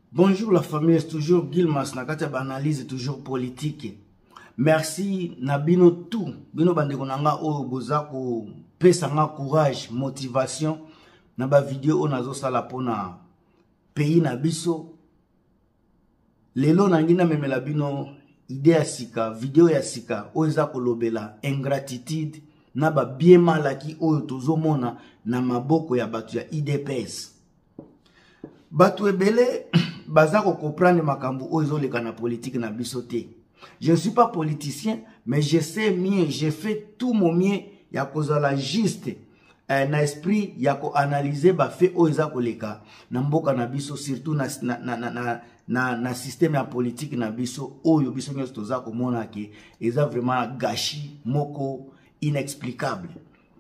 Bonjour la famille, c'est toujours Gilmas, nakati ya analyse toujours politique. Merci na bino tout, bino bandeko nanga oyo boza ko pesa nga courage, motivation na ba vidéo onazo sala pona pays na biso. Lelo nangina memela bino idée ya sika, vidéo ya sika oyo za kolobela ingratitude na ba bien malaki oyo tozomona na maboko ya batu ya IDPS. Batu ebele baza ko comprendre makambu oyo ezoleka na politique na biso te. Je ne suis pas politicien, mais je sais mieux, je fais tout mon mieux ya kozala juste na esprit ya ko analyser ba fait oyo eza koleka na mboka na biso, surtout na système ya politique na biso oyo biso nyonso toza komona ke eza vraiment gâchis moko inexplicable.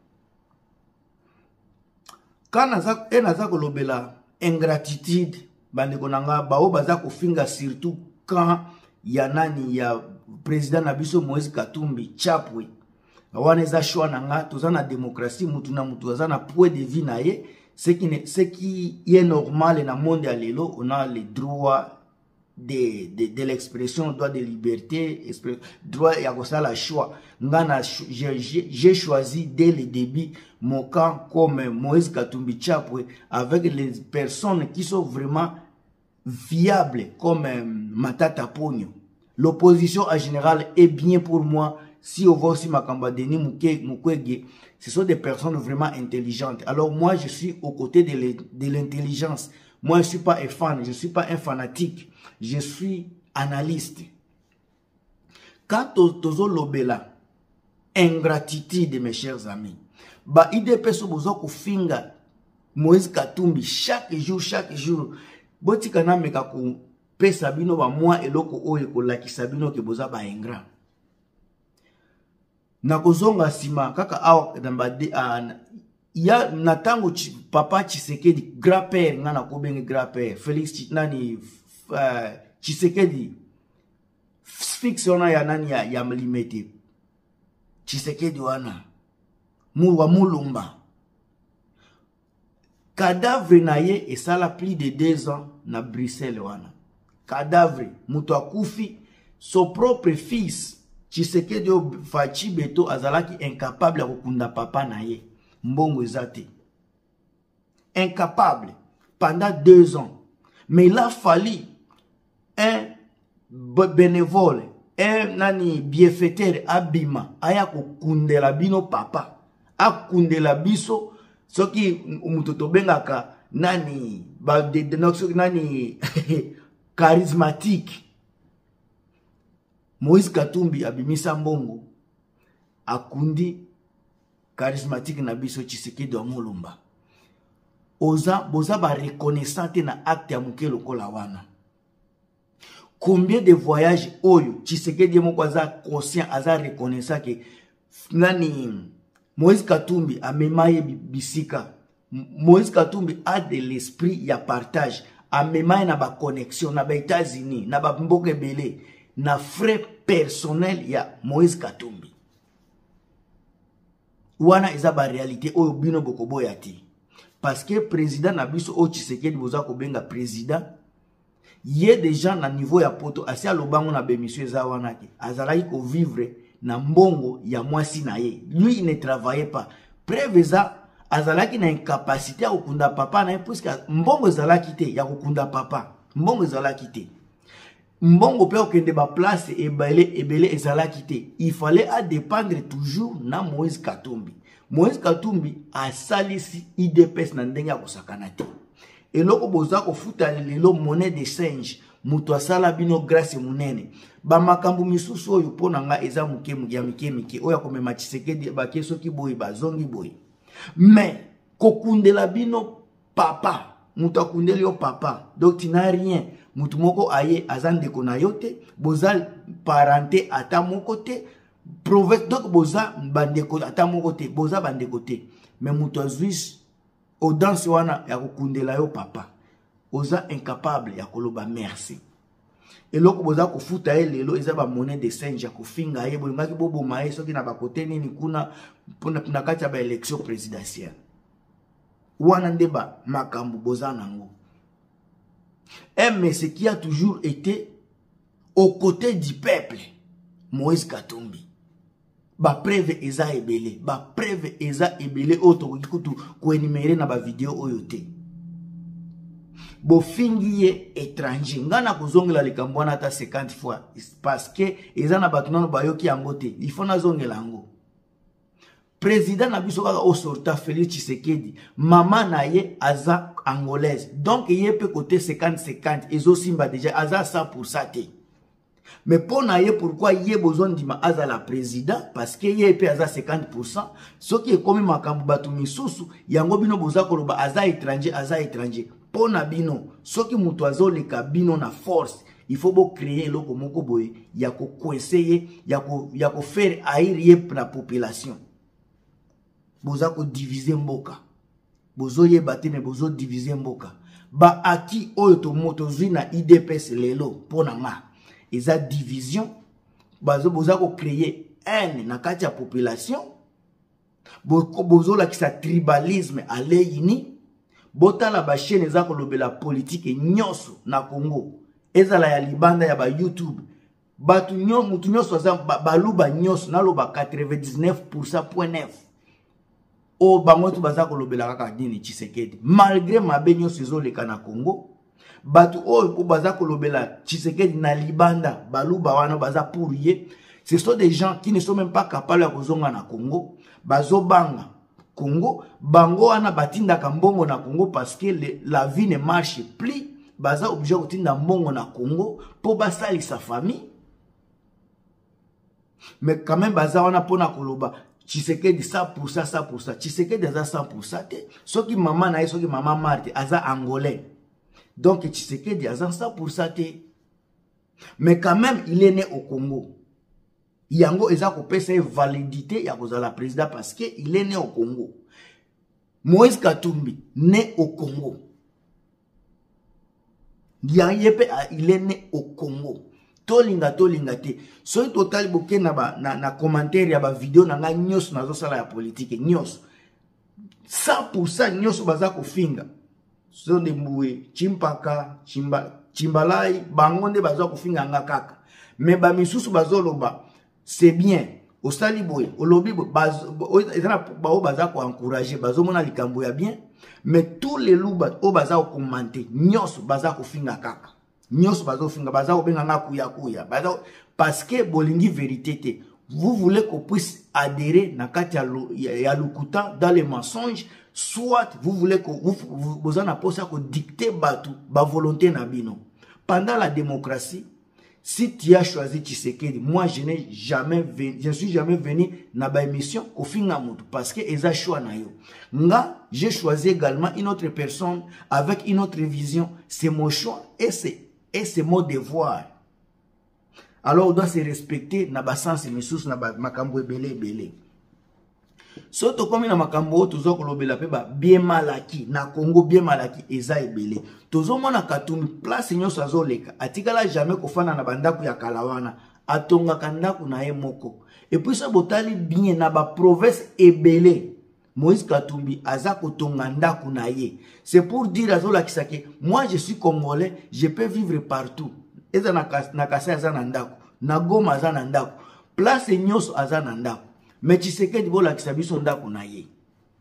Quand naza kolobela ingratitude bandeko nanga bao baza kofinga surtout quand ya nani ya président na biso Moïse Katumbi Chapwe wana eza choix nanga toza na démocratie mutu na mutu aza na point de vie na ye ce qui est normal na monde ya lelo. On a le droit de l'expression, droit de liberté, droit ya kosala choix. Ngana j'ai choisi dès le début mon camp comme Moïse Katumbi Chapwe avec les personnes qui sont vraiment viables comme Matata Ponyo. L'opposition en général est bien pour moi. Si on voit aussi Makamba Denis Mukwege, ce sont des personnes vraiment intelligentes. Alors moi je suis aux côtés de l'intelligence. Moi je ne suis pas un fan, je ne suis pas un fanatique. Je suis analyste. Quand tozo lobela ingratitude mes chers amis, ba IDPS bozo ko finga Moïse Katumbi chaque jour botika na meka ko pesa bino ba moi eloko oyo ko lakisa bino ke boza ba ingrat. Na kozonga sima kaka awa dambade ya natango papa Tshisekedi grand-père ngana ko bengi grand-père Félix nani Tshisekedi fixe ona ya nani ya mlimete Tshisekedi wana wa mulumba cadavre na ye esala plus de 2 ans na Bruxelles wana. Cadavre mutu akufi son propre fils Tshisekedi Fachi Beto azalaki incapable ya kokunda papa na ye mbongo ezate incapable pendant 2 ans. Mais il a fallu un bénévole, un nani bienfaiteur abima aya kokundela bino papa akundela biso soki umutoto bengaka nani nani charismatique. Moïse Katumbi abimisa mbongo akundi charismatique na biso Tshisekedi wa mulumba. Boza ba reconnaissante na acte ya muke lokola wana. Combien de voyages oyo Tshisekedi moko aza conscient aza reconnaissant ke nani Moïse Katumbi amemaye bisika. Moïse Katumbi a de l'esprit ya partage, amemaye na ba connexion na ba États-Unis na ba mboka belé na frais personnel ya Moïse Katumbi. Wana eza ba réalité oyo bino bokoboya ti. Parce que président Nabiso o Tshisekedi boza ko benga président, yé déjà na niveau ya poto asi alobango na bémission eza wana ke azalaki ko vivre na mbongo ya mwasi na ye. Lui il ne travaillait pas. Preuve eza azalaki na incapacité ya kokunda papa na ye puisque mbongo ezalaki te ya kokunda papa. Mbongo ezalaki te. Mbongo pe okende ba place ebele ezalaki te. Il fallait à dépendre toujours na Moïse Katumbi. Moïse Katumbi a salisi IDPS na ndenge ya kosakana te. Eloko boza ko futa lelo monnaie de change muto asala bino grâce munene. Ba makambu misusu oyo pona nga eza muke mike oya komema Tshisekedi ba keso ki boyi ba zongi boyi. Mais kokundela bino papa, muto akundeli yo papa. Donc tu n'as rien. Mutu moko aye azande kona yote, boza parenté ata moko te. Prophète donc boza bandeko ata moko te, boza bandeko te. Mais mutu azuis audanse wana ya kokundela yo papa. Oza incapable ya koloba merci. Eloko boza kofuta ye lelo eza ba monnaie de change ya kofinga ye bolingaki boboma ye soki na bakote nini kuna na kati ya ba élection présidentielle. Wana ndeba makambu boza nango. Un monsieur qui a toujours été aux côtés du peuple. Moïse Katumbi. Ba preuve eza ebele. Ba preuve eza ebele. Oto kutu kuenimere na ba video oyote. Bo fingi ye étranger. Ngana kuzongela likambwana ata 50 fois. Parce que eza na batunano bayoki yango te. Il faut na zongela yango. Président Nabiso kaka au sorta Félix Tshisekedi. Maman na ye aza angolaise. Donc ye peut côté 50-50. Ezo simba déjà aza 100% te. Mais pour naye pourquoi yé besoin d'ima aza la président parce que yé pe aza 50%. Ce qui est comme makambu batu misusu yango bino boza koloba aza étranger. Pour na bino ce qui mutu azo le kabino na force. Il faut bo créer loko moko boye ya ko coincer ya ko faire haïr la population. Boza ko diviser mboka. Bozo ye bate mais bozo diviser mboka. Ba aki oyo to moto zina IDPS lelo pona nga. Eza division. Boza ko créer haine na kati ya population. Bozo la kisa tribalisme aleyini. Bota la ba chaîne eza ko lobela politique nyonso na Congo. Eza la ya libanda ya ba YouTube. Batu mutu nyonso aza baluba nyonso na loba 99.9. O bango tu baza kolobela kaka dini Tshisekedi malgré mabe nyonso ezoleka na Congo batu o baza kolobela Tshisekedi na libanda baluba wana baza pour ye. Ce sont des gens qui ne sont même pas capables de kozonga na Congo bazo banga Congo bango wana batinda mbongo na Congo parce que la vie ne marche plus baza obligé kotinda mbongo na Congo pour basali sa famille. Mais quand même baza wana pona koloba Tshisekedi 100%. Tshisekedi aza 100% te. Soki maman na ye, soki maman Marthe aza angolais. Donc Tshisekedi aza 100% te. Mais quand même, il est né au Congo. Yango eza ko pesa validité ya kozala président parce que il est né au Congo. Moïse Katumbi né au Congo. Il est né au Congo. Tolinga te. So total boke na commentaire ya ba video na nga nyos na zo sala ya politique nyos. 100% nyos baza ko finga. So de mboué, chimpaka, chimbalai, bangonde baza ko finga nga kaka. Mais ba misusu bazoloba, c'est bien. Au sali boy, au lobby baza ko encourager, bazo mona likambo ya bien. Mais tous les louba o baza ko commenter, nyos baza ko finga kaka. Nyos bazo finga baza obenga nga kuya parce que bolingi vérité. Vous voulez qu'on puisse adhérer na kati ya lukuta dans les mensonges, soit vous voulez que vous en apposez que dicter batu ba volonté na bino. Pendant la démocratie, si tu as choisi Tshisekedi, moi je suis jamais venu na ba émission ko finga mutu parce que eza choix na yo. Nga j'ai choisi également une autre personne avec une autre vision, c'est mon choix et c'est mon devoir. Alors on doit se respecter na basanse misusu na makambo ebele. Soto komi na makambo tozo kolobela pe ba bien malaki na Congo bien malaki eza ebele. Tozo mona Katumbi place nyonso azoleka atikala jamais kofana na bandaku ya kalawana atonga kandaku na ye moko. Et puis ça botali bien na ba province ebele. Moïse Katumbi aza kotonga ndaku na ye. C'est pour dire azola kisake, moi je suis congolais, je peux vivre partout. Eza na Kasai aza na ndaku, na Goma aza na ndaku, place nyonso aza na ndaku. Mais Tshisekedi bola kisabiso ndaku na ye.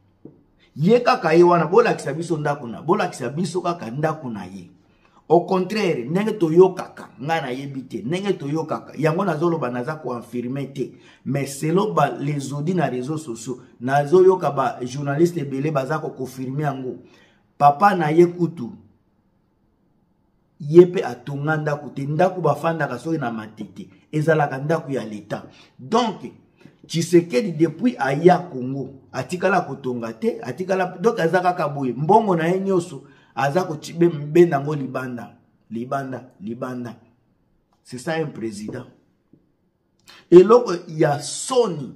Ye kaka ye wana bola kisabiso ndaku na, bola kisabiso kaka ndaku na ye. Au contraire, nenge toyo kaka, nga na yebite, nenge toyo kaka, yango nazolo ba naza ko affirmer te. Mais selon ba les audits na réseaux sociaux, nazo yoka ba journaliste belé baza ko confirmer yango. Papa na ye kutu, yepe atonga ndaku te, ndaku bafanda kasoki na matete, ezalaka ndaku ya l'État. Donc, Tshisekedi depuis aya Congo, atikala kotonga te, atikala, donc azaka kaboye, mbongo na ye nyoso, azako chibe mbendango libanda. C'est ça un président. Et loko ya soni,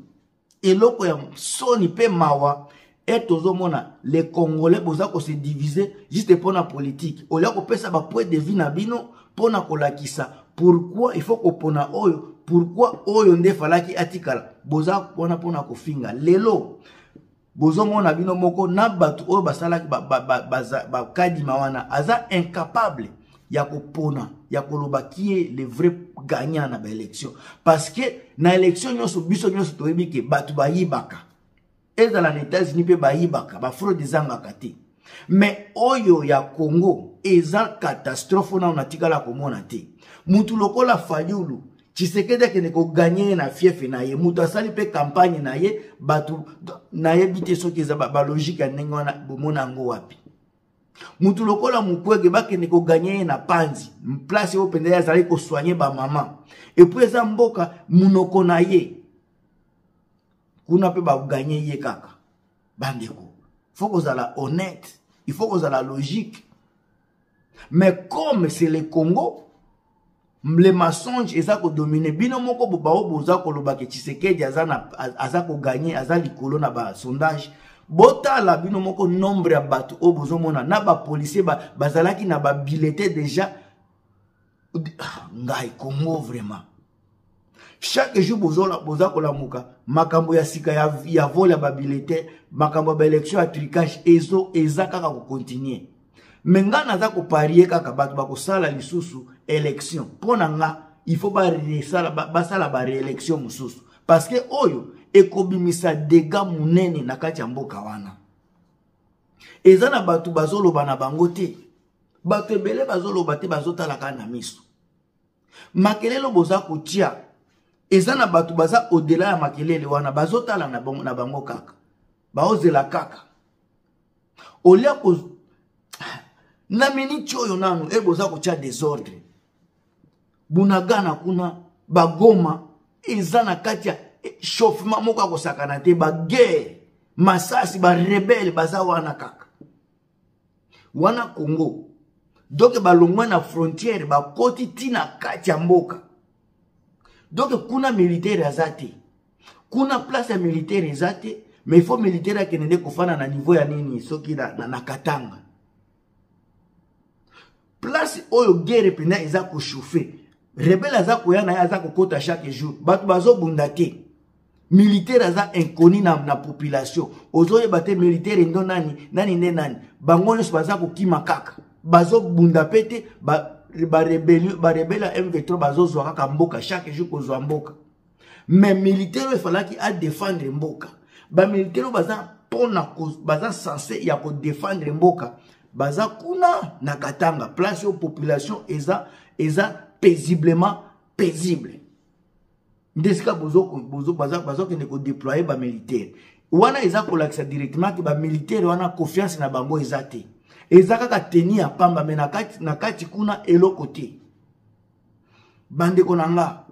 pe mawa, et tozomona, les Congolais boza ko se diviser juste pour la politique. Olia ko pesa ba point de vue na bino, pona kolakisa. Pourquoi il faut ko pona oyo? Pourquoi oyo nde falaki atikala? Boza pona ko finga. Lelo, bozo mona bino moko na batu oyo basalaki ba kadi mawana aza incapable ya kopona ya koloba qui est le vrai gagnant na ba élection parce que na élection nyonso biso nyonso toyebi ke batu bayibaka ezala na États-Unis pe bayibaka ba fraude ezangaka te mais oyo ya Congo eza catastrophe na onatikala komona te mutu lokola Fayulu Tshisekedi akende ko gagner na fief na ye mutu asali pe campagne na ye batu na ye bite soki eza ba logique ya ndenge wana bomona ngo wapi mutu lokola Mukwege bakende ko gagner na Panzi place yo pende azali ko soigner ba maman et puis eza mboka munoko na ye kuna pe ba gagner ye kaka bandeko faut que la honnête il faut que la logique mais comme c'est le Congo les mensonges eza ko dominer bino moko bao boza ko lobake Tshisekedi aza ko gagner aza likolo na ba sondage botala bino moko nombre ya bato o bozomona na ba policier bazalaki na ba bulletin déjà ngai Congo vraiment chaque jour boza ko lamuka makambo ya sika ya vol ya ba bulletin makambo ba élection ya tricage eza kaka ko continuer menga naza ko parier kaka bato ba ko sala lisusu élection pona nga il faut ba resala ba sala ba réélection mususu parce que oyo ekobimisa dégâts munene na kati ya mboka wana eza na bato bazoloba na bango te bato ebele bazoloba te bazotala kana na miso makelelo boza kotia eza na bato baza au-delà ya makelele wana bazotala na bango kaka baozela kaka olia ko na miniti oyo nanu eboza kotia désordre bunagana kuna bagoma eza na kati ya chauffement moko akosakana te ba guerre masasi ba rebelle baza wana kaka wana Congo donc balongwa na frontière ba koti tina kati ya mboka donc kuna militaire azate kuna place ya militaire azate mais il faut militaire akenende kofana na niveau ya nini soki na Katanga place oyo guerre pena eza ko chauffer rebelle aza koyana aza kokota chaque jour bato bazo bunda te militaire aza inconnu na population ozoye bate militaire ndo nani bango nyonso baza kokima kaka bazo bunda pete ba rebelle M23 bazo zwa kaka mboka chaque jour kozwa mboka mais militaire falaki a défendre mboka ba militaire baza censé ya ko défendre mboka baza kuna na Katanga place aux population eza paisiblement paisible ndesika bozo baza kende ko déployer ba militaire wana eza ko lakisa directement que ba militaire wana confiance na bango eza te eza kaka teni ya pamba mais na kati kuna eloko te bande konanga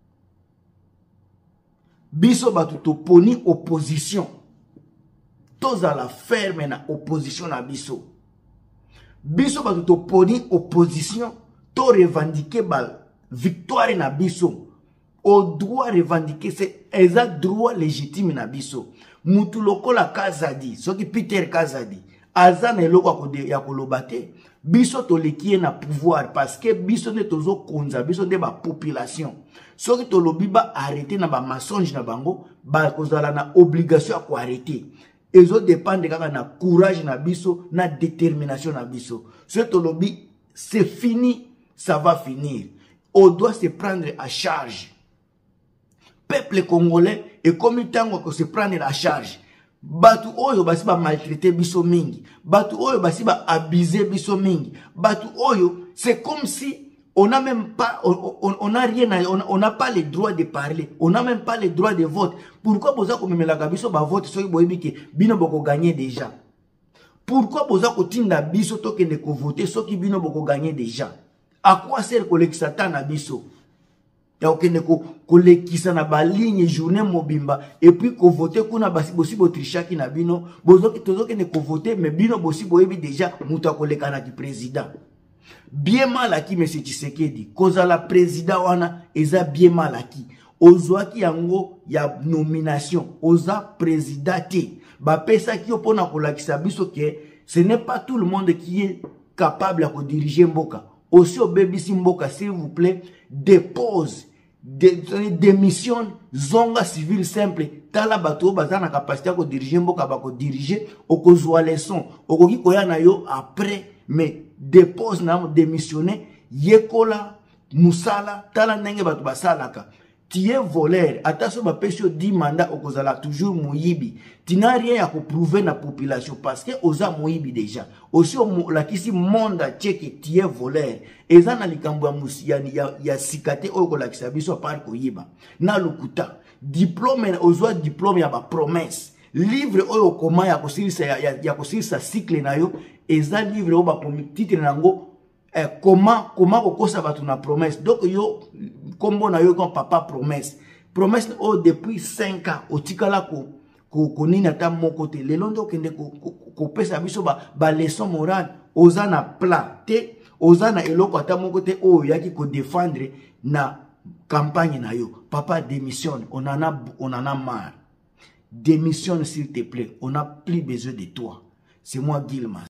biso batu to poni opposition toza la ferme na opposition na biso batu to poni opposition to revendiquer ba victoire na biso au droit revendiquer c'est exact droit légitime na biso mutu lokola Kazadi soki Peter Kazadi aza na eloko ya koloba te biso tolekie na pouvoir parce que biso ne tozo konza biso nde ba population soki tolobi ba arrêter na ba mensonge na bango ba kozala na obligation ya ko arrêter ezo dépendre kaka na courage na biso na détermination na biso soki tolobi c'est fini ça va finir on doit se prendre à charge peuple congolais et comme tango ko se prendre à charge batu oyo basi ba maltraiter biso mingi batu oyo basi ba abuser biso mingi batu oyo c'est comme si on n'a même pas on a rien on n'a pas le droit de parler on n'a même pas le droit de vote pourquoi boza ko memela ka biso ba vote soki boyebi ke bino boko gagner déjà pourquoi boza ko tinda biso tokende ko voter soki bino boko gagner déjà à quoi sert kolekisa ta na biso ya okende ko lekisa na ba ligne journée mobimba et puis ko voter kuna basi bosi bo trichaki na bino bozoki tozokende ko voter mais bino bosi boyebi déjà muta kolekana ki président bien mal acquis monsieur Tshisekedi koza la président wana eza bien mal acquis ozwaki yango ya nomination oza président te ba pesa ki opona kolakisa biso ke ce n'est pas tout le monde qui est capable de diriger mboka aussi au bébisi mboka s'il vous plaît dépose démission zonga civil simple tala bato baza na capacité ko diriger mboka ba ko diriger okozwa leçon okoki koya na yo après mais dépose na démissionner yekola musala tala ndenge bato basalaka. Tu es voleur, attention ba pesio 10 mandats okozala toujours moyibi. Tu n'as rien à prouver na population parce que oza moyibi déjà. Aussi la kisi monde tcheke tu es voleur. Eza na likambo ya sikate oko la kisabiso par koyiba. Na lukuta diplôme ozwa diplôme ya ba promesse. Livre oyo koma ya kosilisa cycle na yo eza livre oyo ba titre nango comment okosa batu na promesse. Donc yo kombo na yo comme papa promesse depuis 5 ans otikala ko nina ta moko te lelo ndo kende ko pesa biso ba leçon morale oza na plan te oza na eloko ata moko te oyo yaki ko défendre na campagne na yo. Papa démissionne, on en a marre. Démissionne s'il te plaît, on n'a plus besoin de toi. C'est moi Guilmas.